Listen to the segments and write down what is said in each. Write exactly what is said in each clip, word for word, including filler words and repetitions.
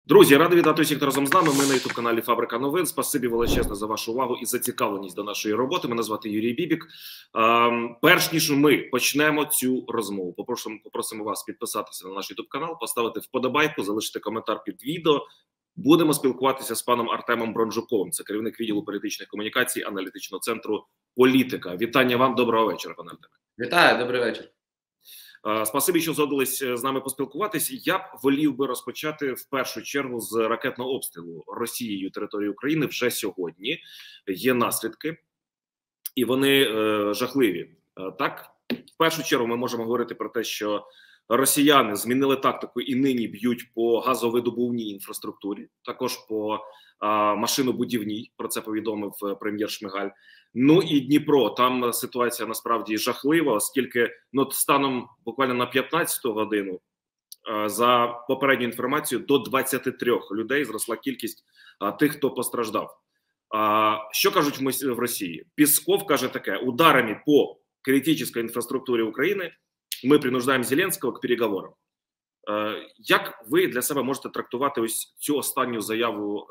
Друзі, радий вітати усіх, хто разом з нами. Ми на ютуб-каналі Фабрика новин. Спасибі величезне за вашу увагу і зацікавленість до нашої роботи. Мене звати Юрій Бібік. Ем, перш ніж ми почнемо цю розмову, попросимо, попросимо вас підписатися на наш ютуб-канал, поставити вподобайку, залишити коментар під відео. Будемо спілкуватися з паном Артемом Бронжуковим. Це керівник відділу політичних комунікацій аналітичного центру «Політика». Вітання вам, доброго вечора, пане Артеме. Вітаю, добрий вечір. Спасибі, що згодились з нами поспілкуватись. Я б волів би розпочати в першу чергу з ракетного обстрілу Росією території України вже сьогодні. Є наслідки, і вони е, жахливі. Так, в першу чергу ми можемо говорити про те, що росіяни змінили тактику і нині б'ють по газовидобувній інфраструктурі, також по е, машинобудівній, про це повідомив прем'єр Шмигаль. Ну і Дніпро, там ситуація насправді жахлива, оскільки ну, станом буквально на п'ятнадцяту годину, за попередню інформацію, до двадцяти трьох людей зросла кількість тих, хто постраждав. Що кажуть в Росії? Пісков каже таке: ударами по критичній інфраструктурі України ми принуждаємо Зеленського к переговорам. Як ви для себе можете трактувати ось цю останню заяву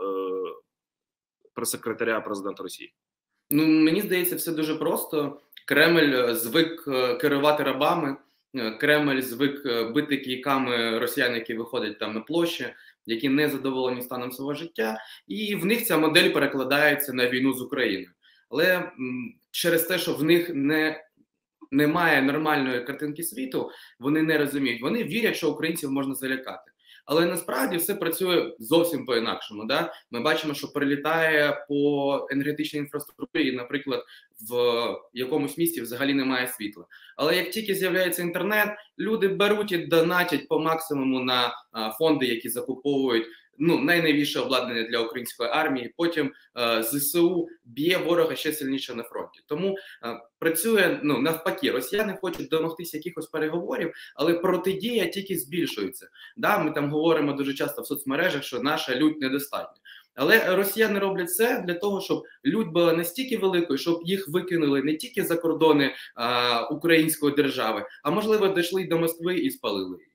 прес-секретаря президента Росії? Ну, мені здається, все дуже просто. Кремль звик керувати рабами, Кремль звик бити кійками росіян, які виходять там на площі, які не задоволені станом свого життя, і в них ця модель перекладається на війну з Україною. Але м, через те, що в них не немає нормальної картинки світу, вони не розуміють. Вони вірять, що українців можна залякати. Але насправді все працює зовсім по-інакшому. Да? Ми бачимо, що прилітає по енергетичній інфраструктурі, і, наприклад, в якомусь місті взагалі немає світла. Але як тільки з'являється інтернет, люди беруть і донатять по максимуму на а, фонди, які закуповують ну, найновіше обладнання для української армії. Потім е, ЗСУ б'є ворога ще сильніше на фронті. Тому е, працює ну, навпаки. Росіяни хочуть домогтися якихось переговорів, але протидія тільки збільшується. Да, ми там говоримо дуже часто в соцмережах, що наша лють недостатня. Але росіяни роблять це для того, щоб лють була настільки великою, щоб їх викинули не тільки за кордони а, української держави, а можливо дійшли до Москви і спалили її.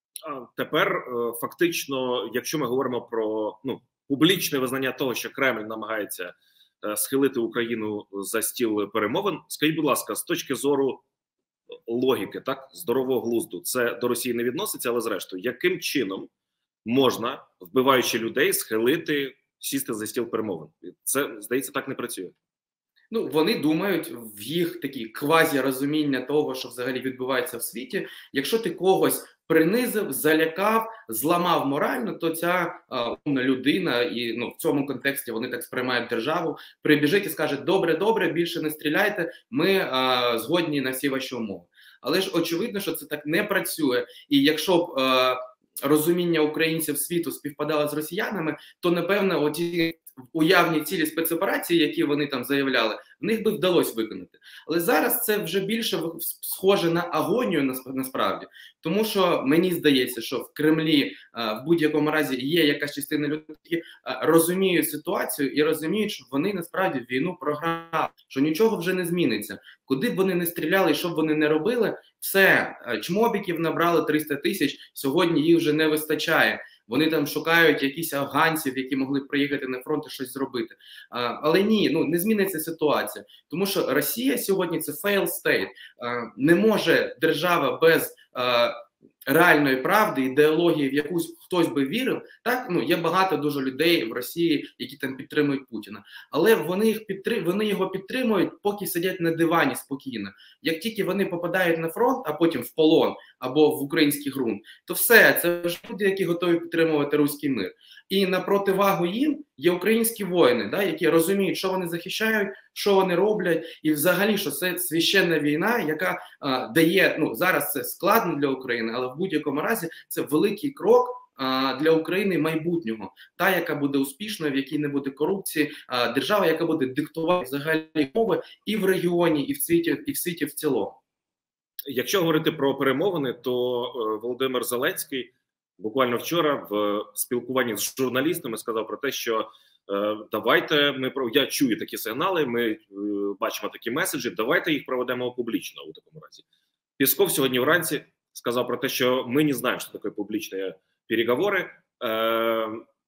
Тепер фактично, якщо ми говоримо про ну, публічне визнання того, що Кремль намагається схилити Україну за стіл перемовин, скажіть, будь ласка, з точки зору логіки, так, здорового глузду, це до Росії не відноситься, але зрештою, яким чином можна, вбиваючи людей, схилити, сісти за стіл перемовин? Це, здається, так не працює. Ну, вони думають, в їх такі квазі-розуміння того, що взагалі відбувається в світі, якщо ти когось принизив, залякав, зламав морально, то ця а, умна людина, і ну, в цьому контексті вони так сприймають державу, прибіжить і скаже: добре, добре, більше не стріляйте, ми а, згодні на всі ваші умови. Але ж очевидно, що це так не працює, і якщо б а, розуміння українців світу співпадало з росіянами, то, напевно, оті уявні цілі спецоперації, які вони там заявляли, в них би вдалося виконати. Але зараз це вже більше схоже на агонію насправді. Тому що мені здається, що в Кремлі в будь-якому разі є якась частина людей, які розуміють ситуацію і розуміють, що вони насправді війну програли, що нічого вже не зміниться. Куди б вони не стріляли і що б вони не робили, все, чмобіків набрали триста тисяч, сьогодні їх вже не вистачає. Вони там шукають якісь афганців, які могли б приїхати на фронт і щось зробити. А, але ні, ну не зміниться ситуація. Тому що Росія сьогодні – це fail state. А, не може держава без а, реальної правди, ідеології, в якусь хтось би вірив. Так, ну є багато дуже людей в Росії, які там підтримують Путіна. Але вони їх підтрим... вони його підтримують, поки сидять на дивані спокійно. Як тільки вони попадають на фронт, а потім в полон або в український ґрунт, то все, це ж люди, які готові підтримувати руський мир. І на противагу їм є українські воїни, да, які розуміють, що вони захищають, що вони роблять, і взагалі, що це священна війна, яка а, дає, ну зараз це складно для України, але в будь-якому разі це великий крок а, для України майбутнього. Та, яка буде успішною, в якій не буде корупції, а, держава, яка буде диктувати взагалі мови і в регіоні, і в світі, і в світі в цілому. Якщо говорити про перемовини, то е, Володимир Зеленський буквально вчора в спілкуванні з журналістами сказав про те, що е, давайте ми про я чую такі сигнали, ми е, бачимо такі меседжі, давайте їх проведемо публічно у такому разі. Пісков сьогодні вранці сказав про те, що ми не знаємо, що таке публічні переговори. Е,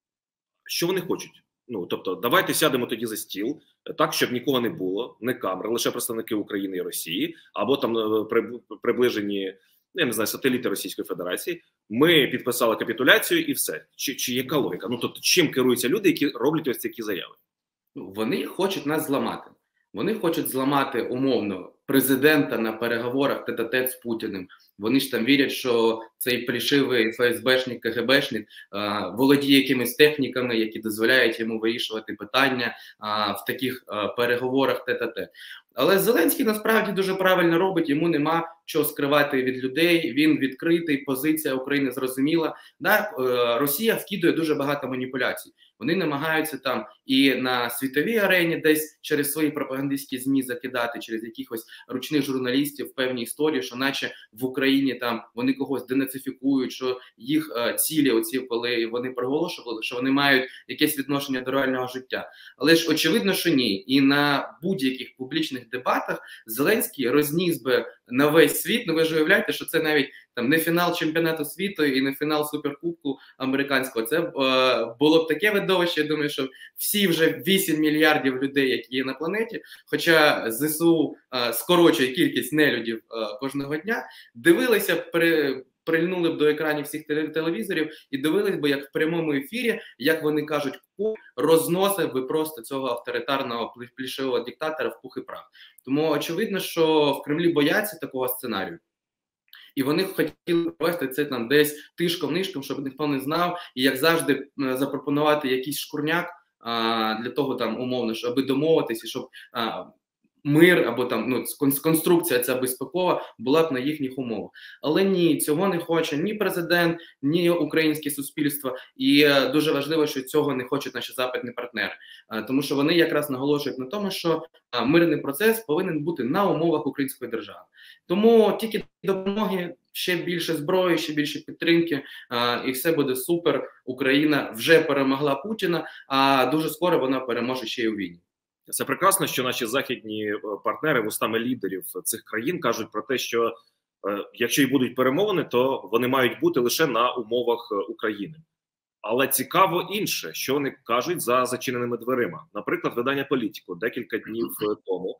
Що вони хочуть? Ну, тобто, давайте сядемо тоді за стіл, так, щоб нікого не було, не камери, лише представники України і Росії, або там приближені, я не знаю, сателіти Російської Федерації. Ми підписали капітуляцію і все. Чи, чи яка логіка? Ну, тобто, чим керуються люди, які роблять ось такі заяви? Вони хочуть нас зламати. Вони хочуть зламати умовно президента на переговорах тет-а-тет з Путіним. Вони ж там вірять, що цей плішивий ФСБшник, КГБшник а, володіє якимись техніками, які дозволяють йому вирішувати питання а, в таких а, переговорах тет-а-тет. Але Зеленський насправді дуже правильно робить, йому нема чого скривати від людей, він відкритий, позиція України зрозуміла. Да, Росія вкидує дуже багато маніпуляцій. Вони намагаються там і на світовій арені десь через свої пропагандистські ЗМІ закидати, через якихось ручних журналістів певні історії, що наче в Україні там вони когось денацифікують, що їх е, цілі, оці, коли вони проголошували, що вони мають якесь відношення до реального життя. Але ж очевидно, що ні. І на будь-яких публічних дебатах Зеленський розніс би на весь світ. Ну ви ж уявляєте, що це навіть там не фінал чемпіонату світу і не фінал суперкубку американського. Це е, було б таке видовище, я думаю, що всі вже вісім мільярдів людей, які є на планеті, хоча ЗСУ е, скорочує кількість нелюдів е, кожного дня, дивилися, при, прильнули б до екранів всіх телевізорів і дивились би, як в прямому ефірі, як вони кажуть, розносив би просто цього авторитарного плішивого диктатора в пух і прах. Тому очевидно, що в Кремлі бояться такого сценарію. І вони хотіли провести це там десь тишком-нишком, щоб ніхто не знав, і як завжди запропонувати якийсь шкурняк а, для того там умовно, щоб домовитися, щоб а, мир або там ну конструкція ця безпекова була б на їхніх умовах. Але ні, цього не хоче ні президент, ні українське суспільство. І е, дуже важливо, що цього не хочуть наші западні партнери. Е, тому що вони якраз наголошують на тому, що е, мирний процес повинен бути на умовах української держави. Тому тільки допомоги, ще більше зброї, ще більше підтримки, е, і все буде супер. Україна вже перемогла Путіна, а дуже скоро вона переможе ще й у війні. Це прекрасно, що наші західні партнери вустами лідерів цих країн кажуть про те, що е, якщо і будуть перемовини, то вони мають бути лише на умовах України. Але цікаво інше, що вони кажуть за зачиненими дверима. Наприклад, видання «Політико» декілька днів тому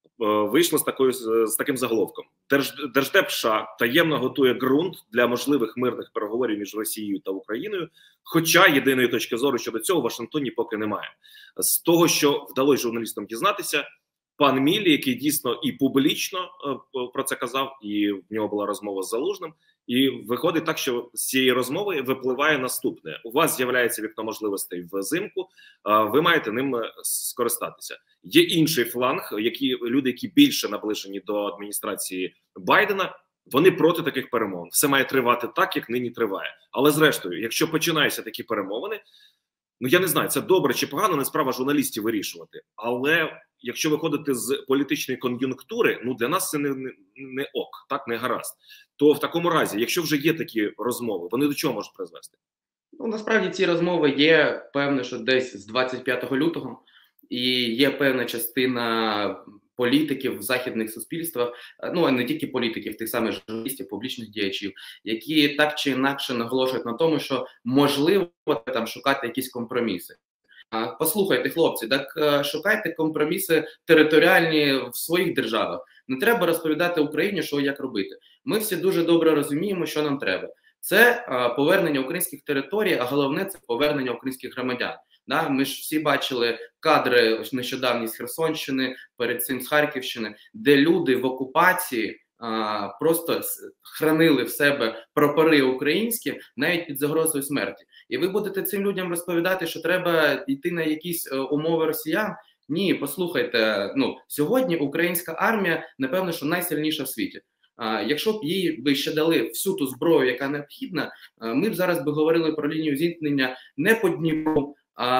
е, вийшло з, такою, з таким заголовком. Держ, Держдеп США таємно готує ґрунт для можливих мирних переговорів між Росією та Україною, хоча єдиної точки зору щодо цього в Вашингтоні поки немає. З того, що вдалося журналістам дізнатися, пан Міллі, який дійсно і публічно е, про це казав, і в нього була розмова з Залужним, і виходить так, що з цієї розмови випливає наступне. У вас з'являється вікно можливостей взимку, е, ви маєте ним скористатися. Є інший фланг, які, люди, які більше наближені до адміністрації Байдена, вони проти таких перемовин. Все має тривати так, як нині триває. Але зрештою, якщо починаються такі перемовини, ну я не знаю, це добре чи погано, не справа журналістів вирішувати. Але якщо виходити з політичної кон'юнктури, ну для нас це не, не, не ок, так, не гаразд. То в такому разі, якщо вже є такі розмови, вони до чого можуть призвести? Ну, насправді ці розмови є, певно, що десь з двадцять п'ятого лютого, і є певна частина політиків в західних суспільствах, ну а не тільки політиків, тих самих журналістів, публічних діячів, які так чи інакше наголошують на тому, що можливо там шукати якісь компроміси. Послухайте, хлопці, так шукайте компроміси територіальні в своїх державах. Не треба розповідати Україні, що і як робити. Ми всі дуже добре розуміємо, що нам треба. Це а, повернення українських територій, а головне – це повернення українських громадян. Да? Ми ж всі бачили кадри нещодавні з Херсонщини, перед цим з Харківщини, де люди в окупації а, просто хранили в себе прапори українські навіть під загрозою смерті. І ви будете цим людям розповідати, що треба йти на якісь умови росіян? Ні, послухайте, ну, сьогодні українська армія, напевно, що найсильніша в світі. А, якщо б їй би ще дали всю ту зброю, яка необхідна, ми б зараз би говорили про лінію зіткнення не по Дніпру,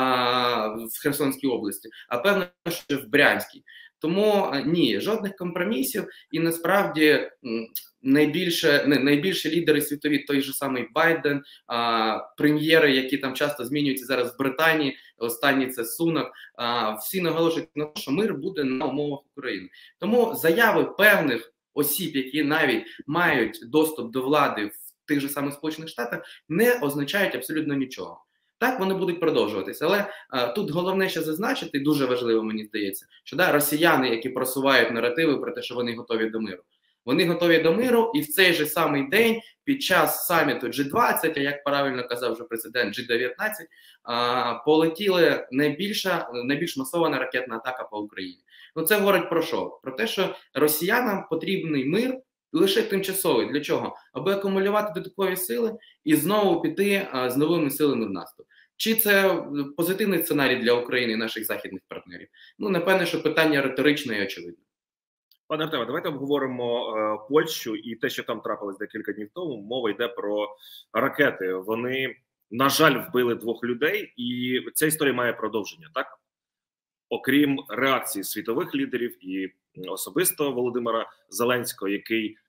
а в Херсонській області, а певно, що в Брянській. Тому ні, жодних компромісів, і насправді найбільше, не, найбільші лідери світові, той же самий Байден, а, прем'єри, які там часто змінюються зараз в Британії, останній це Сунак, а, всі наголошують на те, що мир буде на умовах України. Тому заяви певних осіб, які навіть мають доступ до влади в тих же самих Сполучених Штатах, не означають абсолютно нічого. Так вони будуть продовжуватися. Але а, тут головне ще зазначити, дуже важливо, мені здається, що да, росіяни, які просувають наративи про те, що вони готові до миру, вони готові до миру, і в цей же самий день під час саміту джі двадцять, а як правильно казав вже президент, джі дев'ятнадцять, а, полетіли найбільша, найбільш масована ракетна атака по Україні. Ну це говорить про що? Про те, що росіянам потрібний мир лише тимчасовий. Для чого? Аби акумулювати додаткові сили і знову піти а, з новими силами в наступ. Чи це позитивний сценарій для України і наших західних партнерів? Ну, напевне, що питання риторичне і очевидне. Пане Артеме, давайте обговоримо е, Польщу і те, що там трапилось декілька днів тому. Мова йде про ракети. Вони, на жаль, вбили двох людей, і ця історія має продовження, так? Окрім реакції світових лідерів і особисто Володимира Зеленського, який е,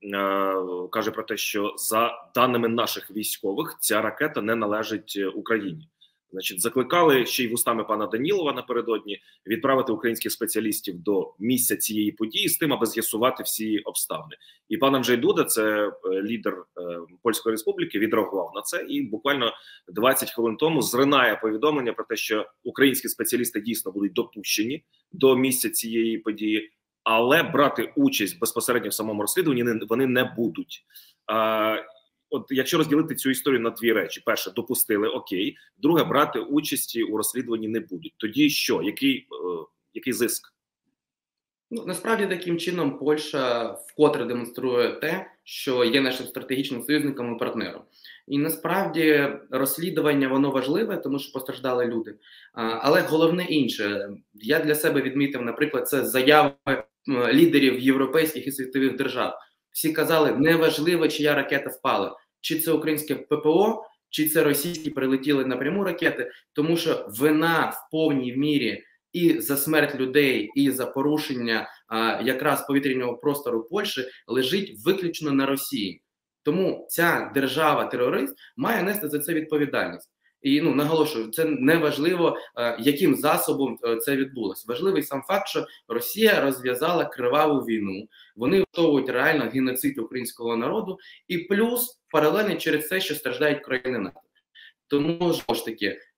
каже про те, що за даними наших військових ця ракета не належить Україні. Значить, закликали ще й вустами пана Данілова напередодні відправити українських спеціалістів до місця цієї події з тим, аби з'ясувати всі обставини. І пан Анджей Дуда, це лідер е, Польської Республіки, відреагував на це і буквально двадцять хвилин тому зринає повідомлення про те, що українські спеціалісти дійсно будуть допущені до місця цієї події, але брати участь безпосередньо в самому розслідуванні вони не будуть. Е, От якщо розділити цю історію на дві речі: перше, допустили, окей, друге, брати участі у розслідуванні не будуть. Тоді що? Який, е, який зиск? Ну, насправді таким чином Польща вкотре демонструє те, що є нашим стратегічним союзником і партнером. І насправді розслідування воно важливе, тому що постраждали люди. А, але головне інше. Я для себе відмітив, наприклад, це заяви лідерів європейських і світових держав. Всі казали, неважливо, чия ракета впала, чи це українське ППО, чи це російські прилетіли напряму ракети, тому що вина в повній мірі і за смерть людей, і за порушення а, якраз повітряного простору Польщі лежить виключно на Росії. Тому ця держава-терорист має нести за це відповідальність. І ну наголошую, це не важливо, е, яким засобом е, це відбулося. Важливий сам факт, що Росія розв'язала криваву війну, вони готують реально геноцид українського народу, і плюс паралельно через це, що страждають країни НАТО. Тому знову ж таки, е,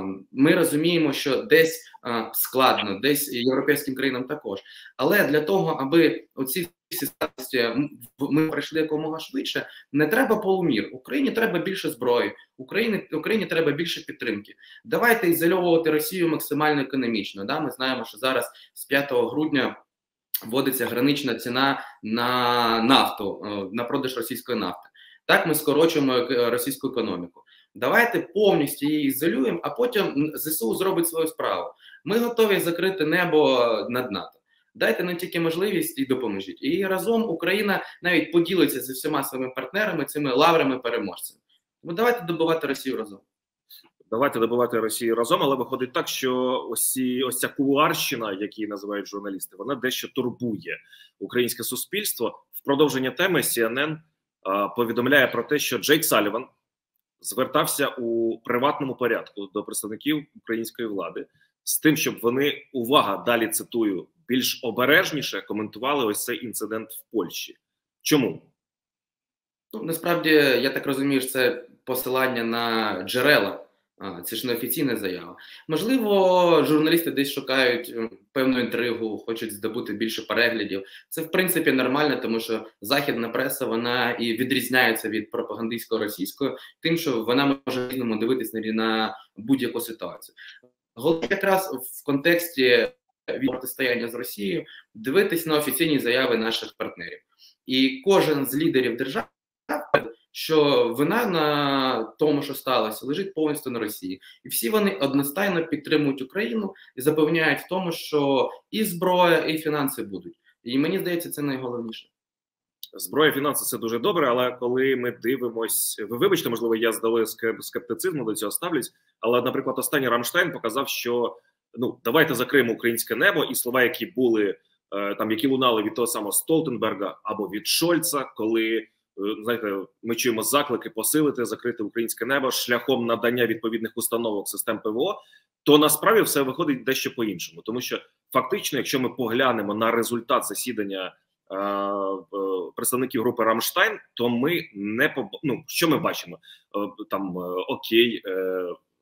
ми розуміємо, що десь е, складно, десь європейським країнам також. Але для того, аби оці всі статусі ми пройшли якомога швидше, не треба полумір. Україні треба більше зброї, Україні, Україні треба більше підтримки. Давайте ізольовувати Росію максимально економічно. Да? Ми знаємо, що зараз з п'ятого грудня вводиться гранична ціна на нафту, на продаж російської нафти. Так ми скорочуємо російську економіку. Давайте повністю її ізолюємо, а потім ЗСУ зробить свою справу. Ми готові закрити небо над НАТО. Дайте нам тільки можливість і допоможіть. І разом Україна навіть поділиться зі всіма своїми партнерами, цими лаврами переможцями. Ну давайте добивати Росію разом. Давайте добивати Росію разом, але виходить так, що ось, ці, ось ця кулуарщина, як її називають журналісти, вона дещо турбує українське суспільство. В продовження теми Сі Ен Ен а, повідомляє про те, що Джейк Саліван звертався у приватному порядку до представників української влади з тим, щоб вони, увага, далі цитую, більш обережніше коментували ось цей інцидент в Польщі. Чому? Ну, насправді, я так розумію, що це посилання на джерела. А, це ж не офіційна заява. Можливо, журналісти десь шукають певну інтригу, хочуть здобути більше переглядів. Це, в принципі, нормально, тому що західна преса, вона і відрізняється від пропагандистської російської, тим, що вона може різному дивитися на будь-яку ситуацію. Головне якраз в контексті від протистояння з Росією дивитись на офіційні заяви наших партнерів. І кожен з лідерів держав, що вина на тому, що сталося, лежить повністю на Росії. І всі вони одностайно підтримують Україну і запевняють в тому, що і зброя, і фінанси будуть. І мені здається, це найголовніше. Зброя, фінанси – це дуже добре, але коли ми дивимось, ви вибачте, можливо, я з долею скептицизму до цього ставлюсь, але, наприклад, останній Рамштайн показав, що ну, давайте закриємо українське небо, і слова, які були, там, які лунали від того самого Столтенберга або від Шольца, коли, знаєте, ми чуємо заклики посилити, закрити українське небо шляхом надання відповідних установок систем ПВО, то насправді все виходить дещо по-іншому. Тому що фактично, якщо ми поглянемо на результат засідання представників групи Рамштайн, то ми не поб... ну, що ми бачимо? Там окей,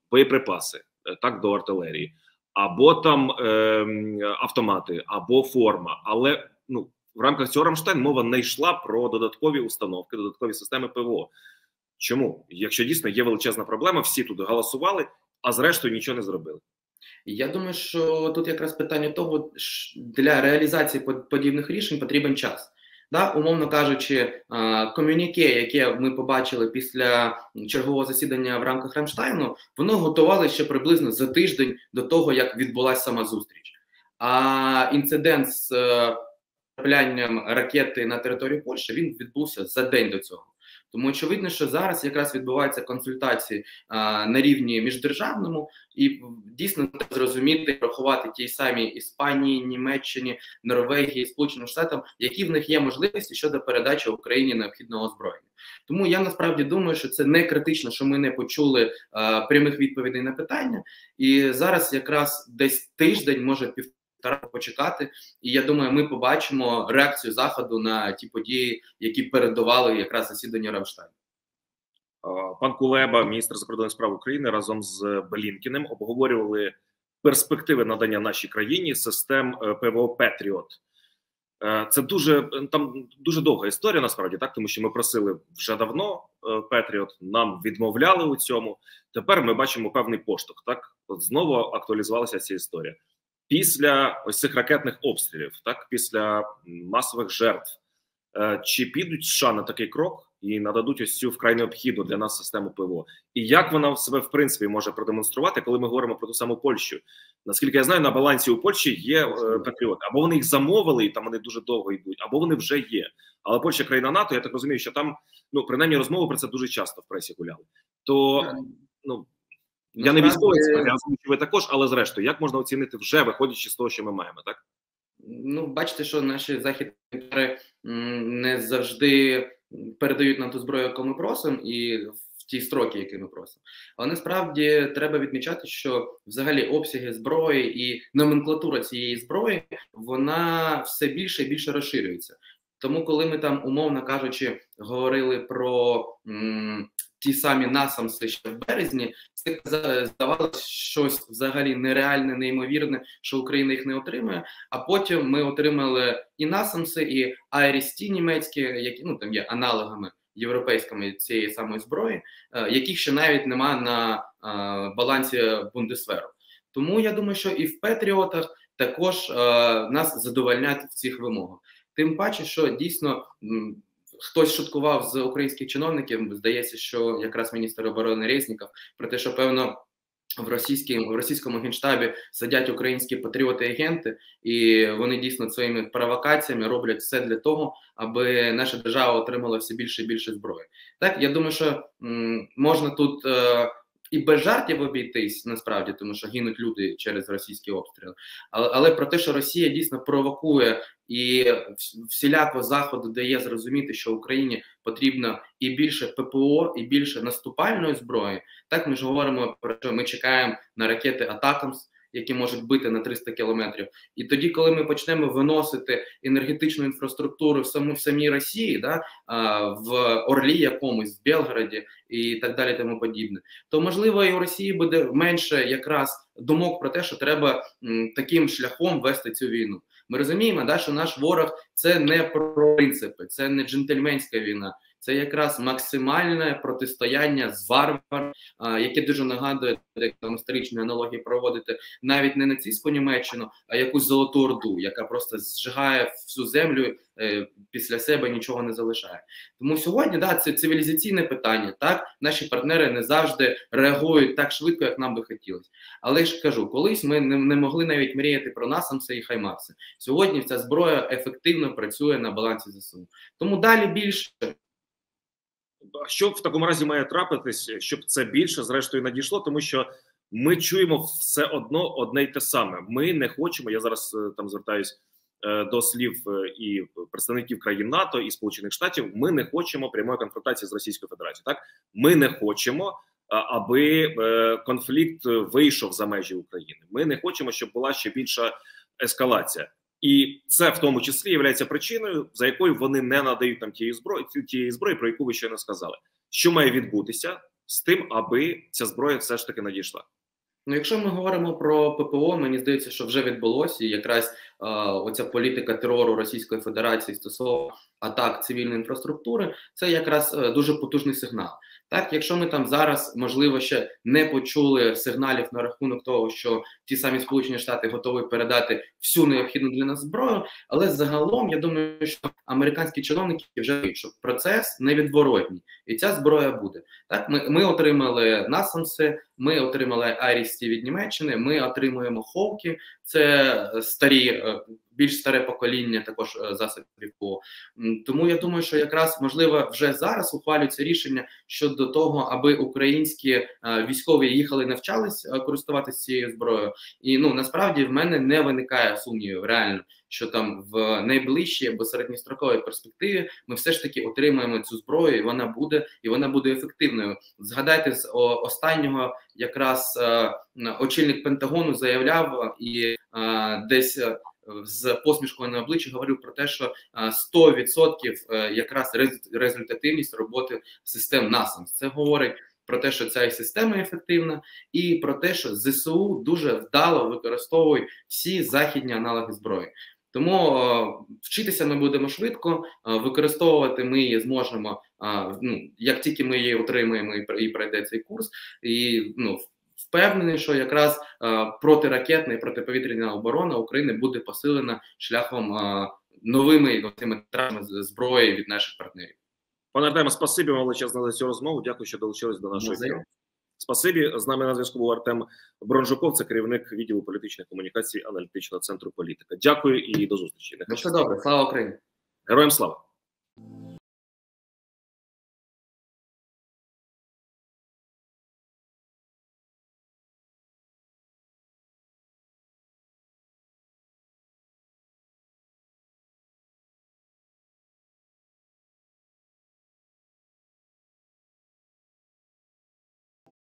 боєприпаси, так, до артилерії, або там е, автомати, або форма. Але ну, в рамках цього Рамштайн мова не йшла про додаткові установки, додаткові системи ПВО. Чому? Якщо дійсно є величезна проблема, всі тут голосували, а зрештою нічого не зробили. Я думаю, що тут якраз питання того, для реалізації подібних рішень потрібен час. Да, умовно кажучи, ком'юніке, яке ми побачили після чергового засідання в рамках Рамштайну, воно готували ще приблизно за тиждень до того, як відбулася сама зустріч. А інцидент з потраплянням ракети на територію Польщі, він відбувся за день до цього. Тому очевидно, що зараз якраз відбуваються консультації а, на рівні міждержавному, і дійсно зрозуміти, рахувати ті самі Іспанії, Німеччині, Норвегії, Сполученим Штатам, які в них є можливості щодо передачі Україні необхідного озброєння. Тому я насправді думаю, що це не критично, що ми не почули а, прямих відповідей на питання, і зараз якраз десь тиждень, може півтора, почекати, і я думаю, ми побачимо реакцію Заходу на ті події, які передували якраз засідання Рамштайну. Пан Кулеба, міністр закордонних справ України, разом з Блінкіним обговорювали перспективи надання нашій країні систем ПВО Петріот. Це дуже там дуже довга історія, насправді, так, тому що ми просили вже давно Петріот, нам відмовляли у цьому. Тепер ми бачимо певний поштовх. Так, от знову актуалізувалася ця історія. Після ось цих ракетних обстрілів, так, після масових жертв, чи підуть США на такий крок і нададуть ось цю вкрай необхідну для нас систему ПВО? І як вона себе, в принципі, може продемонструвати, коли ми говоримо про ту саму Польщу? Наскільки я знаю, на балансі у Польщі є е, Патріоти. Або вони їх замовили, і там вони дуже довго йдуть, або вони вже є. Але Польща країна НАТО, я так розумію, що там, ну, принаймні, розмови про це дуже часто в пресі гуляли. То, ну, я не військовий, я розумію, що ви також, але зрештою, як можна оцінити вже, виходячи з того, що ми маємо, так? Ну, бачите, що наші західні партнери не завжди передають нам ту зброю, яку ми просимо, і в ті строки, які ми просимо. Але насправді треба відмічати, що взагалі обсяги зброї і номенклатура цієї зброї, вона все більше і більше розширюється. Тому, коли ми там, умовно кажучи, говорили про м, ті самі насамси ще в березні, це здавалося щось взагалі нереальне, неймовірне, що Україна їх не отримає. А потім ми отримали і насамси, і Айріс-Ті німецькі, які, ну, там є аналогами європейськими цієї самої зброї, е, яких ще навіть нема на е, балансі Бундесверу. Тому я думаю, що і в Петріотах також е, нас задовольнять в цих вимогах. Тим паче, що дійсно м, хтось шуткував з українських чиновників, здається, що якраз міністр оборони Резніков, про те, що, певно, в, російській, в російському генштабі сидять українські патріоти-агенти, і вони дійсно своїми провокаціями роблять все для того, аби наша держава отримала все більше і більше зброї. Так, я думаю, що м, можна тут е, і без жартів обійтись, насправді, тому що гинуть люди через російські обстріли. Але, але про те, що Росія дійсно провокує і всіляко Заходу дає зрозуміти, що Україні потрібно і більше ППО, і більше наступальної зброї. Так, ми ж говоримо про що ми чекаємо на ракети «Атакамс», які можуть бити на триста кілометрів. І тоді, коли ми почнемо виносити енергетичну інфраструктуру в, саму, в самій Росії, да, в Орлі якомусь, в Белгороді і так далі, тому подібне, то, можливо, і у Росії буде менше якраз думок про те, що треба м, таким шляхом вести цю війну. Ми розуміємо, да, що наш ворог – це не про принципи, це не джентльменська війна, це якраз максимальне протистояння з варваром, яке дуже нагадує, як там історичні аналогії проводити, навіть не нацистську Німеччину, а якусь Золоту Орду, яка просто зжигає всю землю, е, після себе нічого не залишає. Тому сьогодні, да, це цивілізаційне питання, так, наші партнери не завжди реагують так швидко, як нам би хотілося. Але ж кажу, колись ми не, не могли навіть мріяти про насамси і хаймарси. Сьогодні ця зброя ефективно працює на балансі ЗСУ. Тому далі більше. А що в такому разі має трапитись, щоб це більше зрештою надійшло? Тому що ми чуємо все одно одне й те саме. Ми не хочемо, я зараз там звертаюсь до слів і представників країн НАТО, і Сполучених Штатів, ми не хочемо прямої конфронтації з Російською Федерацією. Так? Ми не хочемо, аби конфлікт вийшов за межі України. Ми не хочемо, щоб була ще більша ескалація. І це в тому числі є причиною, за якою вони не надають нам тієї зброї, тієї зброї, про яку ви щойно сказали. Що має відбутися, з тим, аби ця зброя все ж таки надійшла? Ну, якщо ми говоримо про ППО, мені здається, що вже відбулося, і якраз е, оця політика терору Російської Федерації стосовно атак цивільної інфраструктури, це якраз е, дуже потужний сигнал. Так, якщо ми там зараз, можливо, ще не почули сигналів на рахунок того, що ті самі Сполучені Штати готові передати всю необхідну для нас зброю, але загалом, я думаю, що американські чиновники вже знають, що процес невідворотній, і ця зброя буде. Так, ми, ми отримали насамси, ми отримали Айрісті від Німеччини, ми отримуємо Ховки, це старі, більш старе покоління також засобів ППО. Тому я думаю, що якраз, можливо, вже зараз ухвалюється рішення щодо того, аби українські військові їхали, навчались користуватися цією зброєю. І, ну, насправді в мене не виникає сумнівів реально, що там в найближчій або середньостроковій перспективі ми все ж таки отримаємо цю зброю, і вона буде, і вона буде ефективною. Згадайте, з останнього якраз очільник Пентагону заявляв і десь з посмішкою на обличчі говорив про те, що сто відсотків якраз результативність роботи систем насамс. Це говорить про те, що ця система ефективна, і про те, що ЗСУ дуже вдало використовують всі західні аналоги зброї. Тому е, вчитися ми будемо швидко, е, використовувати ми її зможемо, е, ну, як тільки ми її отримаємо і, і пройде цей курс. І, ну, впевнений, що якраз е, протиракетна і протиповітряна оборона України буде посилена шляхом е, новими цими травмами зброї від наших партнерів. Пане Артеме, спасибі вам величезне за цю розмову. Дякую, що долучились до нашої ефіру. Спасибі. З нами на зв'язку був Артем Бронжуков, це керівник відділу політичних комунікацій аналітичного центру «Політика». Дякую і до зустрічі. Все добре. Слава Україні. Героям слава.